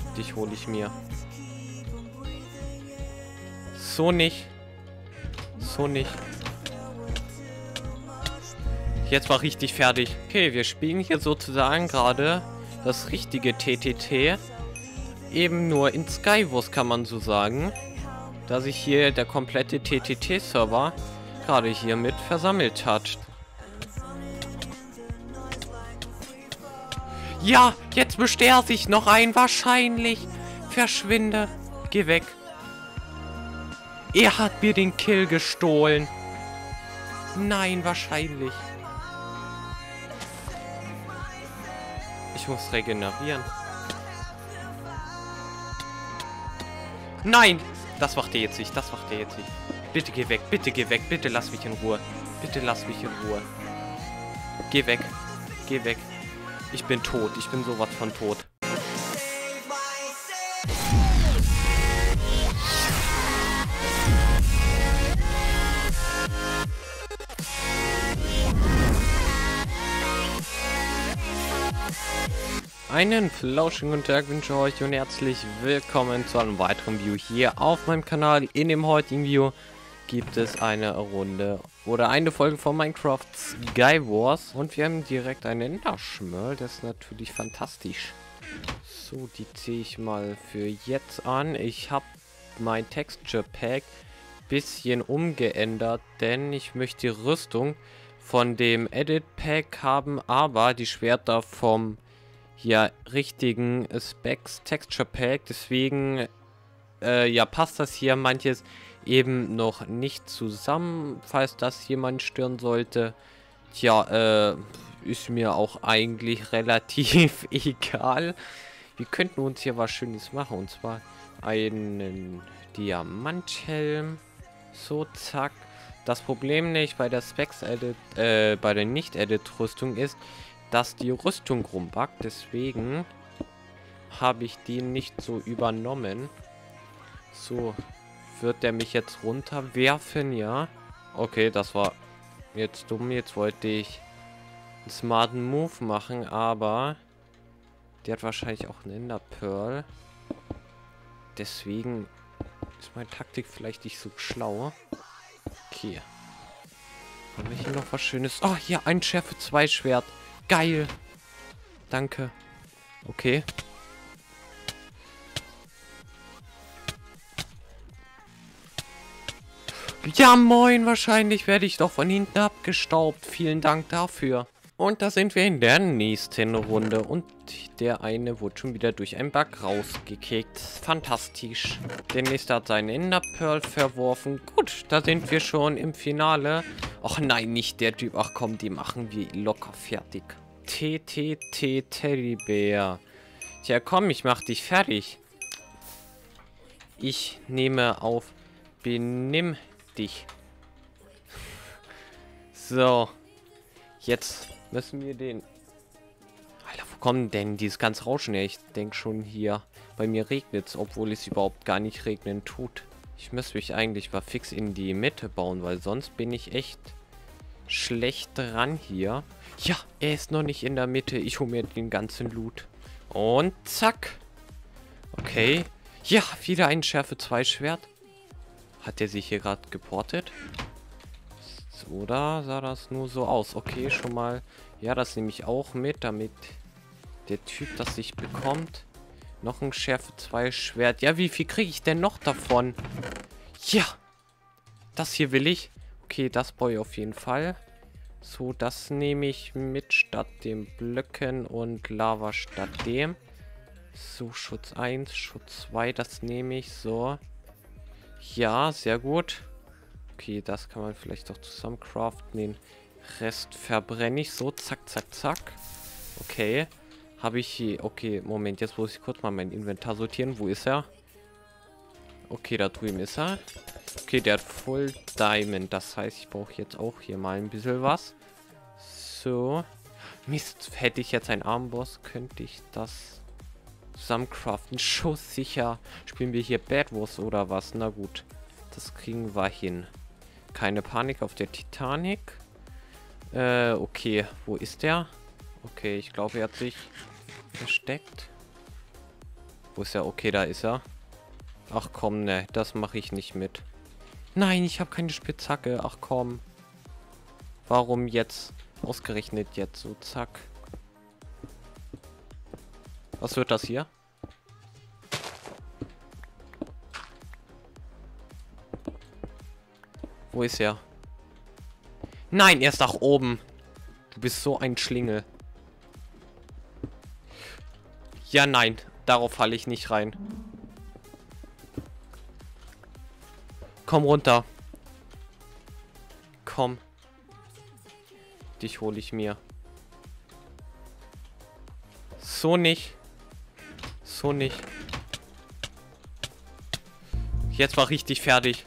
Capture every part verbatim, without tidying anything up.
Dich hole ich mir. So nicht. So nicht. Jetzt war richtig fertig. Okay, wir spielen hier sozusagen gerade das richtige T T T. Eben nur in Skywars, kann man so sagen. Da sich hier der komplette T T T-Server gerade hier mit versammelt hat. Ja, jetzt mischt er sich noch ein. Wahrscheinlich. Verschwinde. Geh weg. Er hat mir den Kill gestohlen. Nein, wahrscheinlich. Ich muss regenerieren. Nein! Das macht er jetzt nicht. Das macht er jetzt nicht. Bitte geh weg. Bitte geh weg. Bitte lass mich in Ruhe. Bitte lass mich in Ruhe. Geh weg. Geh weg. Ich bin tot. Ich bin sowas von tot. Einen flauschigen guten Tag wünsche ich euch und herzlich willkommen zu einem weiteren Video hier auf meinem Kanal. In dem heutigen Video gibt es eine Runde oder eine Folge von Minecraft Skywars und wir haben direkt einen Enderschmöll. Das ist natürlich fantastisch. So, die ziehe ich mal für jetzt an. Ich habe mein Texture Pack bisschen umgeändert, denn ich möchte die Rüstung von dem Edit Pack haben, aber die Schwerter vom ja richtigen Specs Texture Pack, deswegen äh, ja passt das hier manches eben noch nicht zusammen, falls das jemand stören sollte. Tja, äh, ist mir auch eigentlich relativ egal. Wir könnten uns hier was Schönes machen, und zwar einen Diamanthelm. So, zack. Das Problem nicht bei der Specs Edit, äh, bei der Nicht-Edit-Rüstung ist, dass die Rüstung rumbackt, deswegen habe ich die nicht so übernommen. So, wird der mich jetzt runterwerfen, ja? Okay, das war jetzt dumm. Jetzt wollte ich einen smarten Move machen, aber der hat wahrscheinlich auch einen Ender Pearl. Deswegen ist meine Taktik vielleicht nicht so schlau. Okay. Haben wir hier noch was Schönes? Oh, hier ein Schärfe zwei Schwert. Geil. Danke. Okay. Ja, moin. Wahrscheinlich werde ich doch von hinten abgestaubt. Vielen Dank dafür. Und da sind wir in der nächsten Runde. Und der eine wurde schon wieder durch einen Bug rausgekickt. Fantastisch. Der nächste hat seinen Ender Pearl verworfen. Gut, da sind wir schon im Finale. Ach nein, nicht der Typ. Ach komm, die machen wir locker fertig. T T T Teddybär. Tja, komm, ich mach dich fertig. Ich nehme auf. Benimm dich. So. Jetzt müssen wir den... Alter, wo kommt denn dieses ganze Rauschen her? Ich denke schon hier, bei mir regnet es, obwohl es überhaupt gar nicht regnen tut. Ich müsste mich eigentlich mal fix in die Mitte bauen, weil sonst bin ich echt schlecht dran hier. Ja, er ist noch nicht in der Mitte. Ich hole mir den ganzen Loot. Und zack. Okay. Ja, wieder ein Schärfe zwei Schwert. Hat er sich hier gerade geportet? Oder sah das nur so aus? Okay, schon mal. Ja, das nehme ich auch mit, damit der Typ das sich bekommt. Noch ein Schärfe zwei Schwert. Ja, wie viel kriege ich denn noch davon? Ja. Das hier will ich. Okay, das brauche ich auf jeden Fall. So, das nehme ich mit statt dem Blöcken und Lava statt dem. So, Schutz eins, Schutz zwei, das nehme ich. So. Ja, sehr gut. Okay, das kann man vielleicht auch zusammen craften. Den Rest verbrenne ich so. Zack, zack, zack. Okay. Habe ich hier... Okay, Moment. Jetzt muss ich kurz mal mein Inventar sortieren. Wo ist er? Okay, da drüben ist er. Okay, der hat Full Diamond. Das heißt, ich brauche jetzt auch hier mal ein bisschen was. So. Mist, hätte ich jetzt einen Armboss, könnte ich das zusammen craften. Schusssicher. Spielen wir hier Bad Wars oder was? Na gut. Das kriegen wir hin. Keine Panik auf der Titanic. Äh, okay. Wo ist der? Okay, ich glaube, er hat sich versteckt. Wo ist er? Okay, da ist er. Ach komm, ne, das mache ich nicht mit. Nein, ich habe keine Spitzhacke. Ach komm. Warum jetzt? Ausgerechnet jetzt so, zack. Was wird das hier? Wo ist er? Nein, er ist nach oben. Du bist so ein Schlingel. Ja, nein. Darauf falle ich nicht rein. Komm runter. Komm. Dich hole ich mir. So nicht. So nicht. Jetzt war richtig fertig.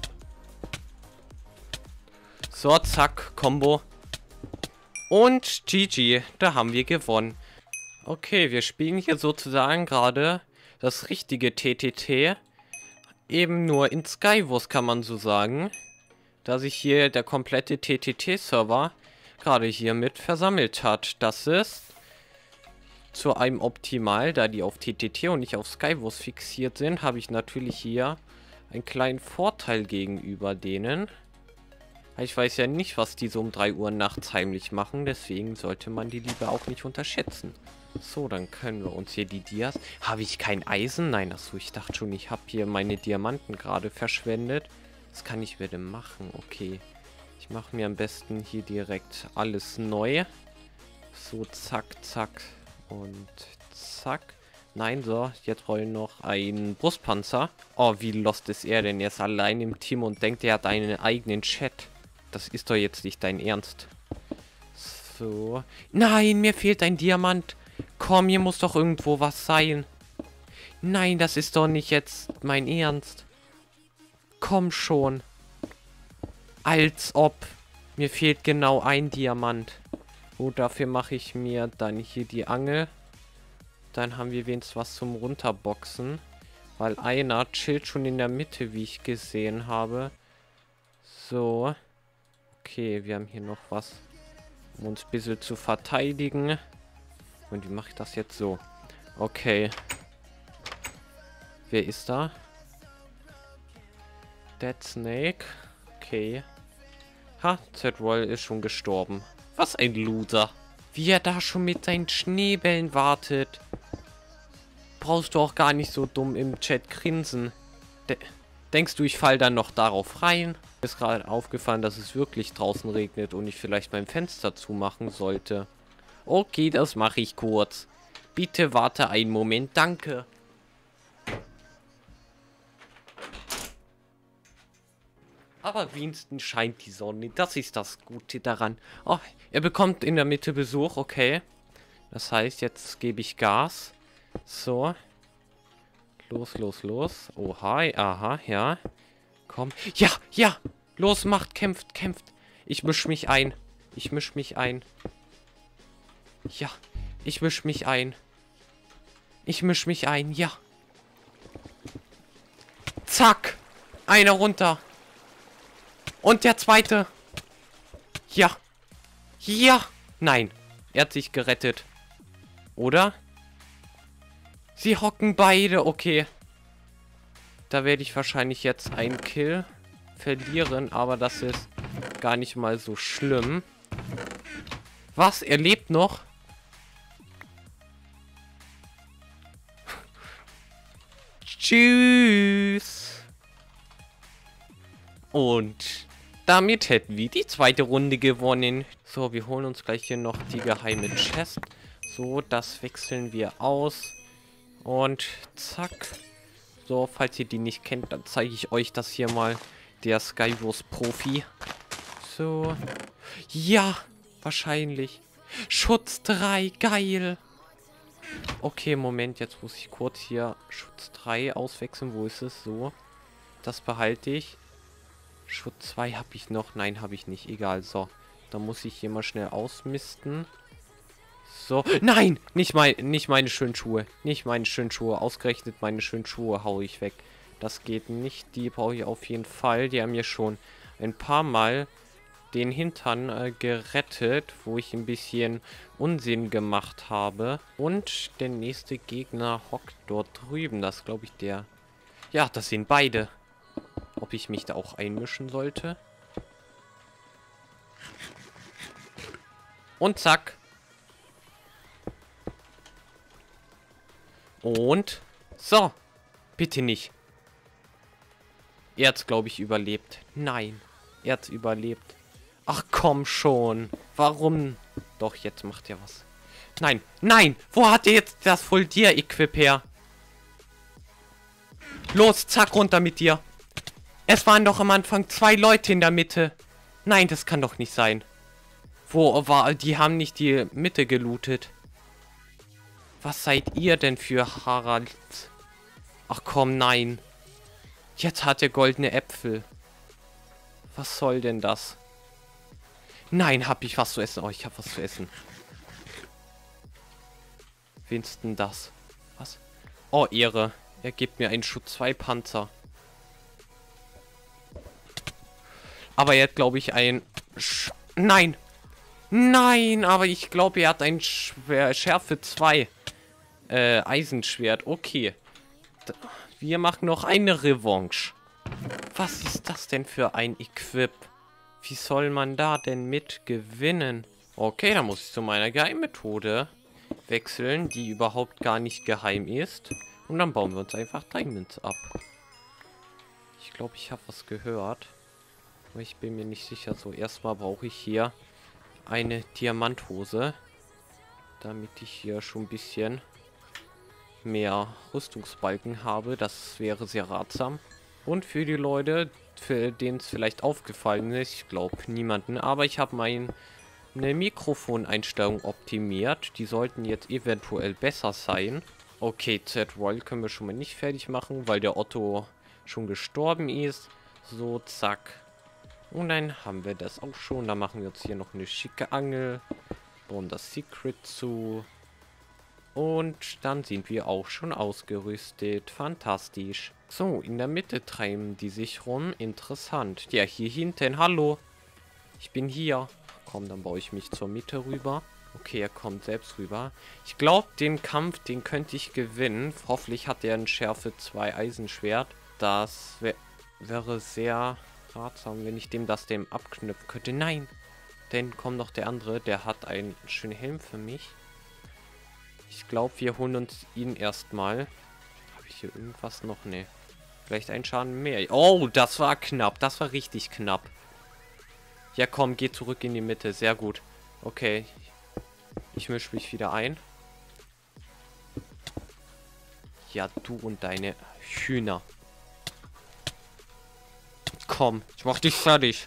So, zack, Combo. Und G G, da haben wir gewonnen. Okay, wir spielen hier sozusagen gerade das richtige T T T. Eben nur in Skywars, kann man so sagen. Da sich hier der komplette T T T-Server gerade hier mit versammelt hat. Das ist zu einem Optimal, da die auf T T T und nicht auf Skywars fixiert sind, habe ich natürlich hier einen kleinen Vorteil gegenüber denen. Ich weiß ja nicht, was die so um drei Uhr nachts heimlich machen, deswegen sollte man die lieber auch nicht unterschätzen. So, dann können wir uns hier die Dias... Habe ich kein Eisen? Nein, achso, ich dachte schon, ich habe hier meine Diamanten gerade verschwendet. Was kann ich mir denn machen? Okay, ich mache mir am besten hier direkt alles neu. So, zack, zack und zack. Nein, so, jetzt wollen noch ein Brustpanzer. Oh, wie lost ist er denn? Er ist allein im Team und denkt, er hat einen eigenen Chat. Das ist doch jetzt nicht dein Ernst. So. Nein, mir fehlt ein Diamant. Komm, hier muss doch irgendwo was sein. Nein, das ist doch nicht jetzt mein Ernst. Komm schon. Als ob. Mir fehlt genau ein Diamant. Gut, dafür mache ich mir dann hier die Angel. Dann haben wir wenigstens was zum Runterboxen. Weil einer chillt schon in der Mitte, wie ich gesehen habe. So. Okay, wir haben hier noch was, um uns ein bisschen zu verteidigen. Und wie mache ich das jetzt so? Okay. Wer ist da? Dead Snake. Okay. Ha, Z-Roll ist schon gestorben. Was ein Loser. Wie er da schon mit seinen Schneebällen wartet. Brauchst du auch gar nicht so dumm im Chat grinsen. De Denkst du, ich fall dann noch darauf rein? Mir ist gerade aufgefallen, dass es wirklich draußen regnet und ich vielleicht mein Fenster zumachen sollte. Okay, das mache ich kurz. Bitte warte einen Moment, danke. Aber wenigstens scheint die Sonne, das ist das Gute daran. Oh, er bekommt in der Mitte Besuch, okay. Das heißt, jetzt gebe ich Gas. So. Los, los, los. Oha, aha, ja. Komm. Ja, ja. Los, macht, kämpft, kämpft. Ich misch mich ein. Ich misch mich ein. Ja, ich misch mich ein. Ich misch mich ein, ja. Zack. Einer runter. Und der zweite. Ja. Ja. Nein. Er hat sich gerettet. Oder? Sie hocken beide. Okay. Da werde ich wahrscheinlich jetzt einen Kill verlieren. Aber das ist gar nicht mal so schlimm. Was? Er lebt noch? Tschüss. Und damit hätten wir die zweite Runde gewonnen. So, wir holen uns gleich hier noch die geheime Chest. So, das wechseln wir aus. Und zack. So, falls ihr die nicht kennt, dann zeige ich euch das hier mal. Der Skywars Profi. So. Ja, wahrscheinlich. Schutz drei, geil. Okay, Moment, jetzt muss ich kurz hier Schutz drei auswechseln. Wo ist es? So. Das behalte ich. Schutz zwei habe ich noch. Nein, habe ich nicht. Egal, so. Da muss ich hier mal schnell ausmisten. So. Nein! Nicht, mein, nicht meine schönen Schuhe. Nicht meine schönen Schuhe. Ausgerechnet meine schönen Schuhe haue ich weg. Das geht nicht. Die brauche ich auf jeden Fall. Die haben mir schon ein paar Mal den Hintern äh, gerettet, wo ich ein bisschen Unsinn gemacht habe. Und der nächste Gegner hockt dort drüben. Das glaube ich der... Ja, das sind beide. Ob ich mich da auch einmischen sollte? Und zack. Und... So. Bitte nicht. Er hat's, glaube ich, überlebt. Nein. Er hat's überlebt. Ach, komm schon. Warum? Doch, jetzt macht er was. Nein. Nein. Wo hat er jetzt das Volltier-Equip her? Los, zack, runter mit dir. Es waren doch am Anfang zwei Leute in der Mitte. Nein, das kann doch nicht sein. Wo war... Die haben nicht die Mitte gelootet. Was seid ihr denn für Harald? Ach komm, nein. Jetzt hat er goldene Äpfel. Was soll denn das? Nein, hab ich was zu essen. Oh, ich hab was zu essen. Winston das. Was? Oh, Ehre. Er gibt mir einen Schutz zwei Panzer. Aber er hat, glaube ich, ein... Sch Nein! Nein, aber ich glaube, er hat ein Schwer Schärfe zwei. Äh, Eisenschwert. Okay. D Wir machen noch eine Revanche. Was ist das denn für ein Equip? Wie soll man da denn mit gewinnen? Okay, dann muss ich zu meiner Geheimmethode wechseln, die überhaupt gar nicht geheim ist. Und dann bauen wir uns einfach Diamonds ab. Ich glaube, ich habe was gehört. Aber ich bin mir nicht sicher. So, erstmal brauche ich hier eine Diamanthose. Damit ich hier schon ein bisschen mehr Rüstungsbalken habe. Das wäre sehr ratsam. Und für die Leute, für denen es vielleicht aufgefallen ist, ich glaube niemanden, aber ich habe meine Mikrofoneinstellung optimiert. Die sollten jetzt eventuell besser sein. Okay, Z-Roll können wir schon mal nicht fertig machen, weil der Otto schon gestorben ist. So, zack. Und dann haben wir das auch schon. Da machen wir uns hier noch eine schicke Angel. Bauen das Secret zu. Und dann sind wir auch schon ausgerüstet. Fantastisch. So, in der Mitte treiben die sich rum. Interessant. Ja, hier hinten. Hallo. Ich bin hier. Komm, dann baue ich mich zur Mitte rüber. Okay, er kommt selbst rüber. Ich glaube, den Kampf, den könnte ich gewinnen. Hoffentlich hat er ein Schärfe zwei Eisenschwert. Das wär, wäre sehr ratsam, wenn ich dem das dem abknüpfen könnte. Nein. Denn kommt noch der andere. Der hat einen schönen Helm für mich. Ich glaube, wir holen uns ihn erstmal. Habe ich hier irgendwas noch? Nee. Vielleicht ein Schaden mehr. Oh, das war knapp. Das war richtig knapp. Ja, komm, geh zurück in die Mitte. Sehr gut. Okay. Ich mische mich wieder ein. Ja, du und deine Hühner. Komm, ich mach dich fertig.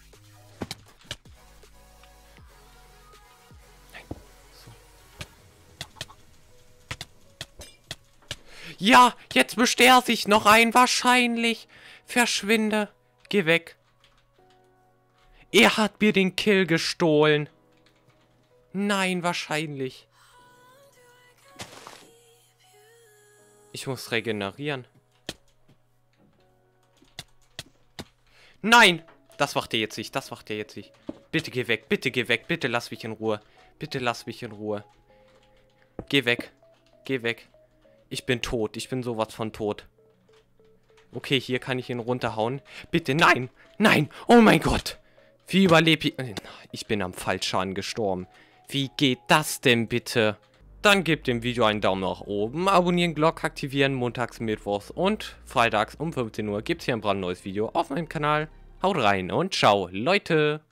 Ja, jetzt mischt er sich noch ein. Wahrscheinlich. Verschwinde. Geh weg. Er hat mir den Kill gestohlen. Nein, wahrscheinlich. Ich muss regenerieren. Nein! Das macht er jetzt nicht. Das macht er jetzt nicht. Bitte geh weg. Bitte geh weg. Bitte lass mich in Ruhe. Bitte lass mich in Ruhe. Geh weg. Geh weg. Ich bin tot. Ich bin sowas von tot. Okay, hier kann ich ihn runterhauen. Bitte, nein. Nein. Oh mein Gott. Wie überlebe ich... Ich bin am Fallschaden gestorben. Wie geht das denn bitte? Dann gebt dem Video einen Daumen nach oben, abonnieren, Glocke aktivieren, montags, mittwochs und freitags um fünfzehn Uhr gibt es hier ein brandneues Video auf meinem Kanal. Haut rein und ciao, Leute!